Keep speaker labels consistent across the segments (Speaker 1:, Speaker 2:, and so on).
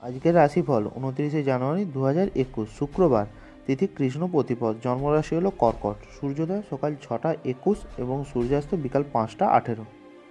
Speaker 1: আজকের রাশিফল 29 জানুয়ারি 2021 শুক্রবার, তিথি কৃষ্ণ প্রতিপদ, জন্মরাশি হলো কর্কট, সূর্যোদয় সকাল 6টা 21 এবং সূর্যাস্ত বিকাল 5টা 18।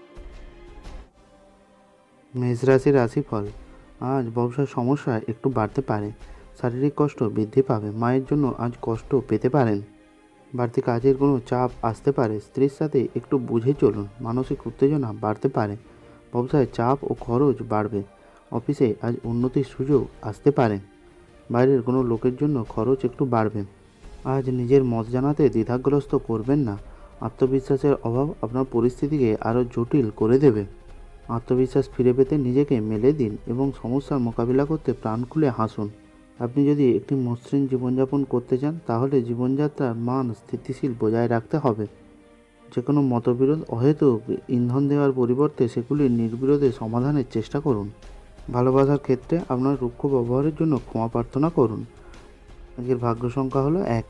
Speaker 1: মেষ রাশির রাশিফল। আজ ব্যবসার সমস্যা একটু বাড়তে পারে, শারীরিক কষ্ট বৃদ্ধি পাবে, মায়ের জন্য আজ কষ্ট পেতে পারেন। বাড়তি কাজের কোনো চাপ আসতে পারে, স্ত্রীর সাথে একটু বুঝে চলুন, মানসিক উত্তেজনা বাড়তে পারে, ব্যবসায় চাপ ও খরচ বাড়বে, অফিসে আজ উন্নতির সুযোগ আসতে পারে, বাইরের কোনো লোকের জন্য খরচ একটু বাড়বে। আজ নিজের মত জানাতে দ্বিধাগ্রস্ত করবেন না, আত্মবিশ্বাসের অভাব আপনার পরিস্থিতিকে আরও জটিল করে দেবে। আত্মবিশ্বাস ফিরে পেতে নিজেকে মেলে দিন এবং সমস্যার মোকাবিলা করতে প্রাণ খুলে হাসুন। আপনি যদি একটি মসৃণ জীবনযাপন করতে চান তাহলে জীবনযাত্রার মান স্থিতিশীল বজায় রাখতে হবে। যে কোনো মতবিরোধ অহেতুক ইন্ধন দেওয়ার পরিবর্তে সেগুলির নির্বিরোধে সমাধানের চেষ্টা করুন। ভালোবাসার ক্ষেত্রে আপনার রুক্ষ ব্যবহারের জন্য ক্ষমা প্রার্থনা করুন। আজকের ভাগ্য সংখ্যা হলো 1।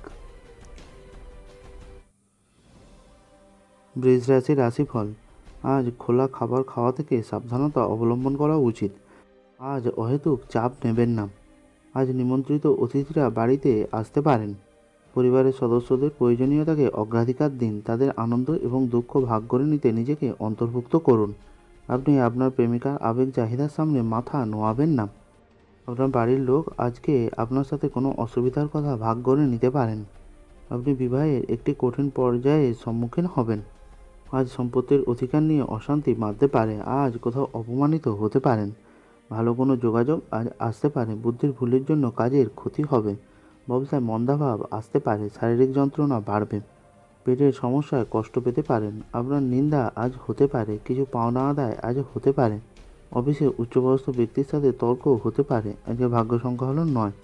Speaker 1: বৃষ রাশির রাশিফল। আজ খোলা খাবার খাওয়া থেকে সাবধানতা অবলম্বন করা উচিত। আজ অহেতুক চাপ নেবেন না। আজ নিমন্ত্রিত অতিথিরা বাড়িতে আসতে পারেন। পরিবারের সদস্যদের প্রয়োজনীয়তাকে অগ্রাধিকার দিন, তাদের আনন্দ এবং দুঃখ ভাগ করে নিতে নিজেকে অন্তর্ভুক্ত করুন। আপনি আপনার প্রেমিকার আবেগ চাহিদার সামনে মাথা নোয়াবেন না। আপনার বাড়ির লোক আজকে আপনার সাথে কোনো অসুবিধার কথা ভাগ করে নিতে পারেন। আপনি বিবাহের একটি কঠিন পর্যায়ের সম্মুখীন হবেন। আজ সম্পত্তির অধিকার নিয়ে অশান্তি বাড়তে পারে, আজ কোথাও অপমানিত হতে পারেন। ভালো কোনো যোগাযোগ আজ আসতে পারে, বুদ্ধির ভুলের জন্য কাজের ক্ষতি হবে। ব্যবসায় মন্দাভাব আসতে পারে, শারীরিক যন্ত্রণা বাড়বে, পেটের সমস্যায় কষ্ট পেতে পারেন। আপনার নিন্দা আজ হতে পারে, কিছু পাওনা আদায় আজ হতে পারে। অফিসে উচ্চপদস্থ ব্যক্তির সাথে তর্ক হতে পারে। আজকের ভাগ্য সংখ্যা হলো 9।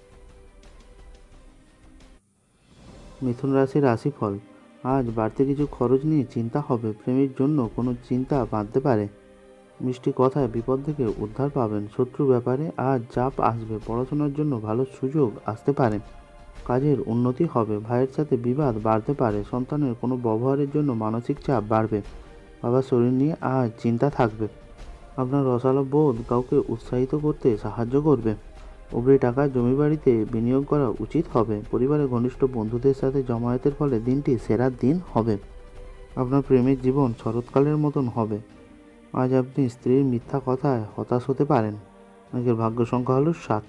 Speaker 1: মিথুন রাশির রাশিফল। আজ বাড়তি কিছু খরচ নিয়ে চিন্তা হবে, প্রেমের জন্য কোনো চিন্তা বাঁধতে পারে। মিষ্টি কথায় বিপদ থেকে উদ্ধার পাবেন। শত্রু ব্যাপারে আজ চাপ আসবে, পড়াশোনার জন্য ভালো সুযোগ আসতে পারে, কাজের উন্নতি হবে। ভাইয়ের সাথে বিবাদ বাড়তে পারে, সন্তানের কোনো ব্যবহারের জন্য মানসিক চাপ বাড়বে। বাবার শরীর নিয়ে আজ চিন্তা থাকবে। আপনার রসালো বোধ কাউকে উৎসাহিত করতে সাহায্য করবে। অগ্রি টাকা জমি বাড়িতে বিনিয়োগ করা উচিত হবে। পরিবারের ঘনিষ্ঠ বন্ধুদের সাথে জমায়েতের ফলে দিনটি সেরা দিন হবে। আপনার প্রেমের জীবন শরৎকালের মতন হবে। আজ আপনি স্ত্রীর মিথ্যা কথায় হতাশ হতে পারেন। আজকের ভাগ্য সংখ্যা হলো 7।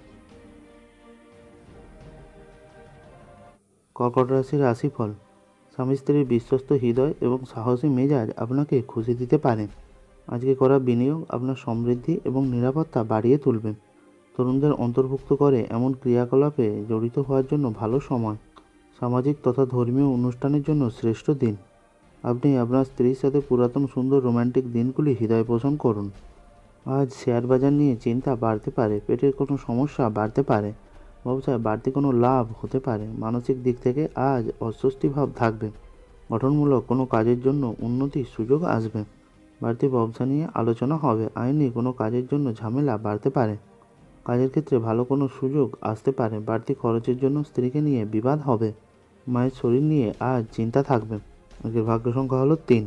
Speaker 1: কর্কট রাশির রাশিফল। স্বামী স্ত্রীর বিশ্বস্ত হৃদয় এবং সাহসী মেজাজ আপনাকে খুশি দিতে পারে। আজকে করা বিনিয়োগ আপনার সমৃদ্ধি এবং নিরাপত্তা বাড়িয়ে তুলবে। তরুণদের অন্তর্ভুক্ত করে এমন ক্রিয়াকলাপে জড়িত হওয়ার জন্য ভালো সময়। সামাজিক তথা ধর্মীয় অনুষ্ঠানের জন্য শ্রেষ্ঠ দিন। আপনি আপনার স্ত্রীর সাথে পুরাতন সুন্দর রোম্যান্টিক দিনগুলি হৃদয় পোষণ করুন। আজ শেয়ার বাজার নিয়ে চিন্তা বাড়তে পারে, পেটের কোনো সমস্যা বাড়তে পারে, ব্যবসায় বাড়তি কোনো লাভ হতে পারে। মানসিক দিক থেকে আজ অস্বস্তি ভাব থাকবে। গঠনমূলক কোনো কাজের জন্য উন্নতির সুযোগ আসবে। বাড়তি ব্যবসা নিয়ে আলোচনা হবে। আইনি কোনো কাজের জন্য ঝামেলা বাড়তে পারে। কাজের ক্ষেত্রে ভালো কোনো সুযোগ আসতে পারে। বাড়তি খরচের জন্য স্ত্রীকে নিয়ে বিবাদ হবে। মায়ের শরীর নিয়ে আজ চিন্তা থাকবে। আজকের ভাগ্য সংখ্যা হলো 3।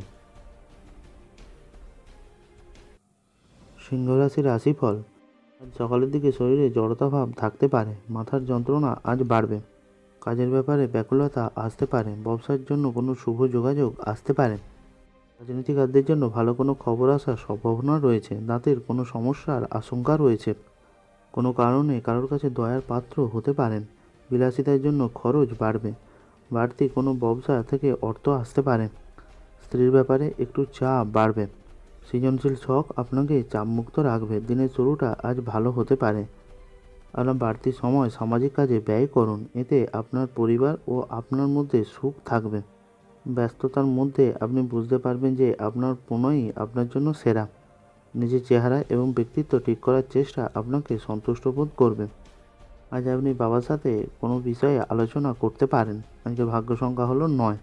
Speaker 1: সিংহ রাশির রাশিফল। আজ সকালের দিকে শরীরে জড়তা ভাব থাকতে পারে, মাথার যন্ত্রণা আজ বাড়বে, কাজের ব্যাপারে ব্যাকুলতা আসতে পারে, ব্যবসার জন্য কোনো শুভ যোগাযোগ আসতে পারে। রাজনীতিকারদের জন্য ভালো কোনো খবর আসার সম্ভাবনা রয়েছে। দাঁতের কোনো সমস্যার আশঙ্কা রয়েছে। কোনো কারণে কারোর কাছে দয়ার পাত্র হতে পারেন। বিলাসিতার জন্য খরচ বাড়বে। বাড়তি কোনো ব্যবসা থেকে অর্থ আসতে পারে। স্ত্রীর ব্যাপারে একটু চাপ বাড়বে। সৃজনশীল শখ আপনাকে চাপমুক্ত রাখবে। দিনের শুরুটা আজ ভালো হতে পারে। আপনার বাড়তি সময় সামাজিক কাজে ব্যয় করুন, এতে আপনার পরিবার ও আপনার মধ্যে সুখ থাকবে। ব্যস্ততার মধ্যে আপনি বুঝতে পারবেন যে আপনার প্রণয়ই আপনার জন্য সেরা। নিজের চেহারা এবং ব্যক্তিত্ব ঠিক করার চেষ্টা আপনাকে সন্তুষ্ট বোধ করবে। আজ আপনি বাবার সাথে কোনো বিষয়ে আলোচনা করতে পারেন। আজকের ভাগ্য সংখ্যা হলো 9।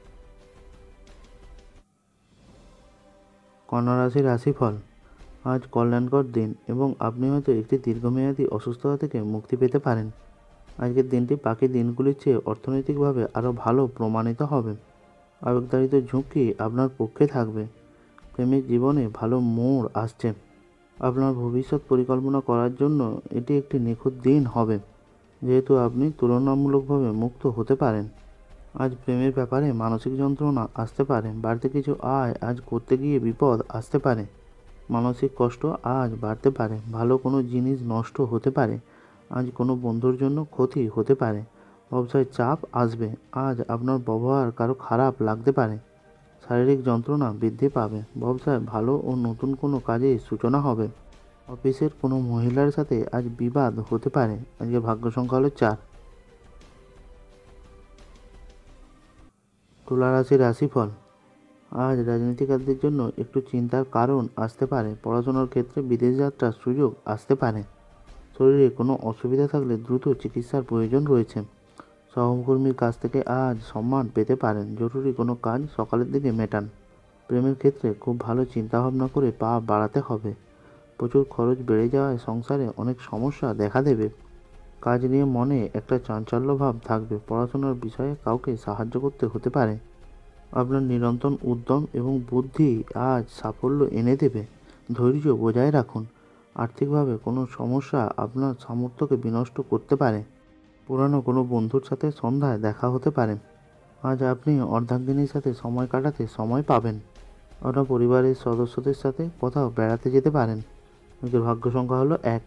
Speaker 1: কন্যা রাশির রাশিফল। আজ কল্যাণকর দিন এবং আপনি হয়তো একটি দীর্ঘমেয়াদী অসুস্থতা থেকে মুক্তি পেতে পারেন। আজকের দিনটি বাকি দিনগুলির চেয়ে অর্থনৈতিকভাবে আরও ভালো প্রমাণিত হবে। আবেগতাড়িত ঝুঁকি আপনার পক্ষে থাকবে। প্রেমিক জীবনে ভালো মোড় আসছে। আপনার ভবিষ্যৎ পরিকল্পনা করার জন্য এটি একটি নিখুঁত দিন হবে, যেহেতু আপনি তুলনামূলকভাবে মুক্ত হতে পারেন। আজ প্রেমের ব্যাপারে মানসিক যন্ত্রণা আসতে পারে, বাড়তি কিছু আয় আজ করতে গিয়ে বিপদ আসতে পারে, মানসিক কষ্ট আজ বাড়তে পারে, ভালো কোনো জিনিস নষ্ট হতে পারে, আজ কোনো বন্ধুর জন্য ক্ষতি হতে পারে, ব্যবসায় চাপ আসবে, আজ আপনার ব্যবহার কারো খারাপ লাগতে পারে, শারীরিক যন্ত্রণা বৃদ্ধি পাবে, ব্যবসায় ভালো ও নতুন কোনো কাজের সূচনা হবে, অফিসের কোনো মহিলার সাথে আজ বিবাদ হতে পারে। আজকে ভাগ্য সংখ্যা হলো 4। তুলা রাশির রাশিফল। আজ রাজনীতিকারদের জন্য একটু চিন্তার কারণ আসতে পারে, পড়াশোনার ক্ষেত্রে বিদেশ যাত্রার সুযোগ আসতে পারে, শরীরে কোনো অসুবিধা থাকলে দ্রুত চিকিৎসার প্রয়োজন রয়েছে, সহকর্মীর কাছ থেকে আজ সম্মান পেতে পারেন, জরুরি কোনো কাজ সকালের দিকে মেটান, প্রেমের ক্ষেত্রে খুব ভালো চিন্তাভাবনা করে পা বাড়াতে হবে, প্রচুর খরচ বেড়ে যাওয়ায় সংসারে অনেক সমস্যা দেখা দেবে, কাজ নিয়ে মনে একটা চাঞ্চল্য ভাব থাকবে, পড়াশোনার বিষয়ে কাউকে সাহায্য করতে হতে পারে, আপনার নিরন্তর উদ্যম এবং বুদ্ধি আজ সাফল্য এনে দেবে, ধৈর্য বজায় রাখুন, আর্থিকভাবে কোনো সমস্যা আপনার সামর্থ্যকে বিনষ্ট করতে পারে, পুরানো কোনো বন্ধুর সাথে সন্ধ্যায় দেখা হতে পারে, আজ আপনি অর্ধাঙ্গিনীর সাথে সময় কাটাতে সময় পাবেন, আপনার পরিবারের সদস্যদের সাথে কোথাও বেড়াতে যেতে পারেন। নিজের ভাগ্য সংখ্যা হলো 1।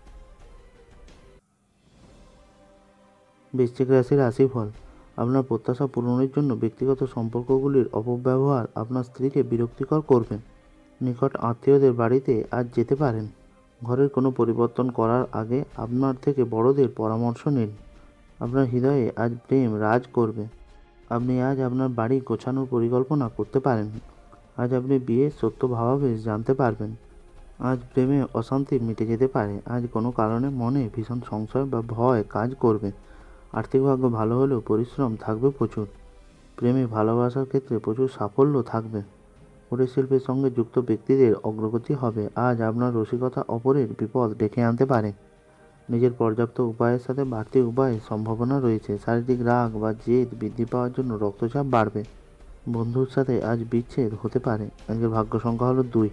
Speaker 1: বৃশ্চিক রাশির রাশিফল। আপনার প্রত্যাশা পূরণের জন্য ব্যক্তিগত সম্পর্কগুলির অপব্যবহার আপনার স্ত্রীকে বিরক্তিকর করবে, নিকট আত্মীয়দের বাড়িতে আজ যেতে পারেন, ঘরের কোনো পরিবর্তন করার আগে আপনার থেকে বড়দের পরামর্শ নিন, আপনার হৃদয়ে আজ প্রেম রাজ করবে, আপনি আজ আপনার বাড়ি গোছানোর পরিকল্পনা করতে পারেন, আজ আপনি বিয়ের সত্য ভাবাবেশ জানতে পারবেন, আজ প্রেমে অশান্তি মিটে যেতে পারে, আজ কোনো কারণে মনে ভীষণ সংশয় বা ভয় কাজ করবে, আর্থিক ভাগ্য ভালো হলেও পরিশ্রম থাকবে প্রচুর, প্রেমে ভালোবাসার ক্ষেত্রে প্রচুর সাফল্য থাকবে, কুটির শিল্পের সঙ্গে যুক্ত ব্যক্তিদের অগ্রগতি হবে, আজ আপনার রসিকতা অপরের বিপদ ডেকে আনতে পারে, নিজের পর্যাপ্ত উপায়ের সাথে বাড়তি উপায়ের সম্ভাবনা রয়েছে, শারীরিক রাগ বা জেদ বৃদ্ধি পাওয়ার জন্য রক্তচাপ বাড়বে, বন্ধুর সাথে আজ বিচ্ছেদ হতে পারে। আজকের ভাগ্য সংখ্যা হলো 2।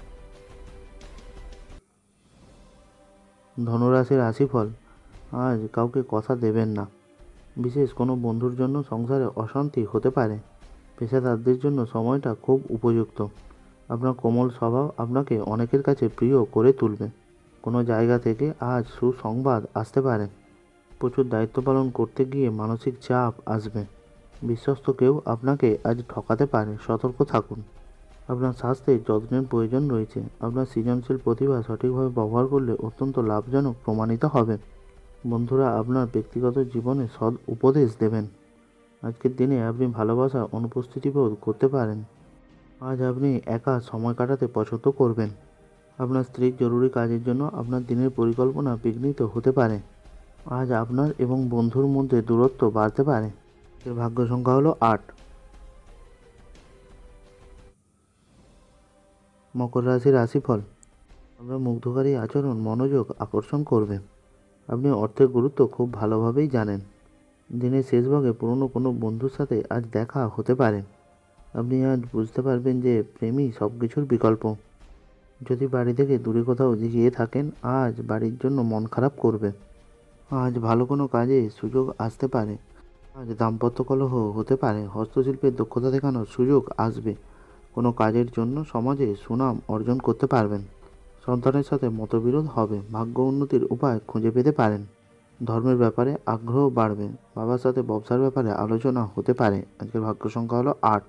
Speaker 1: ধনুরাশির রাশিফল। আজ কাউকে কথা দেবেন না, বিশেষ কোনো বন্ধুর জন্য সংসারে অশান্তি হতে পারে, পেশাদারদের জন্য সময়টা খুব উপযুক্ত, আপনার কোমল স্বভাব আপনাকে অনেকের কাছে প্রিয় করে তুলবে, কোনো জায়গা থেকে আজ সুসংবাদ আসতে পারে, প্রচুর দায়িত্ব পালন করতে গিয়ে মানসিক চাপ আসবে, বিশ্বস্ত কেউ আপনাকে আজ ঠকাতে পারে, সতর্ক থাকুন, আপনার স্বাস্থ্যের যত্নের প্রয়োজন রয়েছে, আপনার সৃজনশীল প্রতিভা সঠিকভাবে ব্যবহার করলে অত্যন্ত লাভজনক প্রমাণিত হবে, বন্ধুরা আপনার ব্যক্তিগত জীবনে সৎ উপদেশ দেবেন, আজকের দিনে আপনি ভালোবাসার অনুপস্থিতি বোধ করতে পারেন, আজ আপনি একা সময় কাটাতে পছন্দ করবেন, আপনার স্ত্রীর জরুরি কাজের জন্য আপনার দিনের পরিকল্পনা বিঘ্নিত হতে পারে, আজ আপনার এবং বন্ধুর মধ্যে দূরত্ব বাড়তে পারে। এর ভাগ্য সংখ্যা হলো 8। মকর রাশির রাশিফল। আপনার মুগ্ধকারী আচরণ মনোযোগ আকর্ষণ করবে, আপনি অর্থের গুরুত্ব খুব ভালোভাবেই জানেন, দিনের শেষ ভাগে পুরনো কোনো বন্ধুর সাথে আজ দেখা হতে পারে, আপনি আজ বুঝতে পারবেন যে প্রেমই সব কিছুর বিকল্প, যদি বাড়ি থেকে দূরে কোথাও গিয়ে থাকেন আজ বাড়ির জন্য মন খারাপ করবে, আজ ভালো কোনো কাজে সুযোগ আসতে পারে, আজ দাম্পত্য কলহ হতে পারে, হস্তশিল্পের দক্ষতা দেখানোর সুযোগ আসবে, কোনো কাজের জন্য সমাজে সুনাম অর্জন করতে পারবেন, সন্তানের সাথে মতবিরোধ হবে, ভাগ্য উন্নতির উপায় খুঁজে পেতে পারেন, ধর্মের ব্যাপারে আগ্রহ বাড়বে, বাবার সাথে ব্যবসার ব্যাপারে আলোচনা হতে পারে। আজকের ভাগ্য সংখ্যা হলো 8।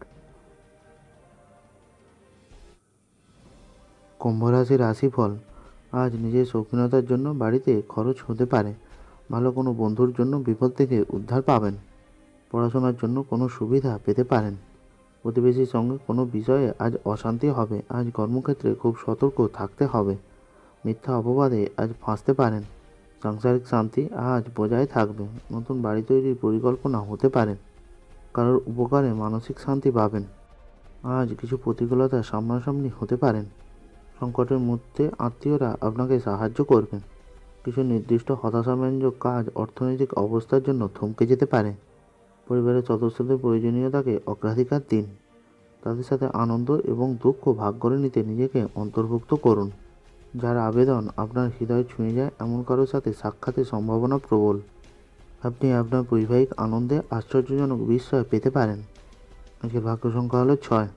Speaker 1: কুম্ভ রাশির রাশিফল। আজ নিজের শৌখিনতার জন্য বাড়িতে খরচ হতে পারে, ভালো কোনো বন্ধুর জন্য বিপদ থেকে উদ্ধার পাবেন, পড়াশোনার জন্য কোনো সুবিধা পেতে পারেন, প্রতিবেশীর সঙ্গে কোনো বিষয়ে আজ অশান্তি হবে, আজ কর্মক্ষেত্রে খুব সতর্ক থাকতে হবে, মিথ্যা অপবাদে আজ ফাঁসতে পারেন, সাংসারিক শান্তি আজ বজায় থাকবে, নতুন বাড়ি তৈরির পরিকল্পনা হতে পারে, কারোর উপকারে মানসিক শান্তি পাবেন, আজ কিছু প্রতিকূলতা সামনাসামনি হতে পারেন, সংকটের মধ্যে আত্মীয়রা আপনাকে সাহায্য করবেন, কিছু নির্দিষ্ট হতাশাব্যঞ্জক কাজ অর্থনৈতিক অবস্থার জন্য থমকে যেতে পারে, পরিবারের সদস্যদের প্রয়োজনীয়তাকে অগ্রাধিকার দিন, তাদের সাথে আনন্দ এবং দুঃখ ভাগ করে নিতে নিজেকে অন্তর্ভুক্ত করুন, যার আবেদন আপনার হৃদয় ছুঁয়ে যায় এমন কারোর সাথে সাক্ষাতের সম্ভাবনা প্রবল। আপনি আপনার বৈবাহিক আনন্দে আশ্চর্যজনক বিস্ময় পেতে পারেন। আজকের ভাগ্য সংখ্যা হলো 6।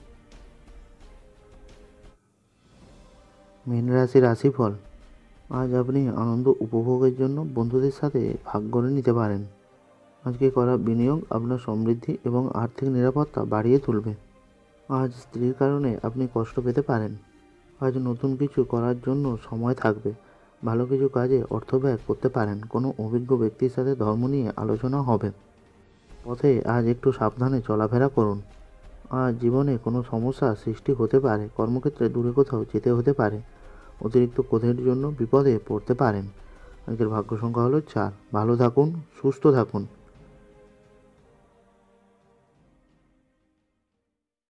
Speaker 1: মীন রাশির রাশিফল। আজ আপনি আনন্দ উপভোগের জন্য বন্ধুদের সাথে ভাগ করে নিতে পারেন। আজকে করা বিনিয়োগ আপনার সমৃদ্ধি এবং আর্থিক নিরাপত্তা বাড়িয়ে তুলবে। আজ স্ত্রীর কারণে আপনি কষ্ট পেতে পারেন। আজ নতুন কিছু করার জন্য সময় থাকবে। ভালো কিছু কাজে অর্থ ব্যয় করতে পারেন। কোনো অভিজ্ঞ ব্যক্তির সাথে ধর্ম নিয়ে আলোচনা হবে। পথে আজ একটু সাবধানে চলাফেরা করুন। আজ জীবনে কোনো সমস্যা সৃষ্টি হতে পারে। কর্মক্ষেত্রে দূরে কোথাও যেতে হতে পারে। অতিরিক্ত ক্রোধের জন্য বিপদে পড়তে পারেন। আজকের ভাগ্য সংখ্যা হলো 4। ভালো থাকুন, সুস্থ থাকুন।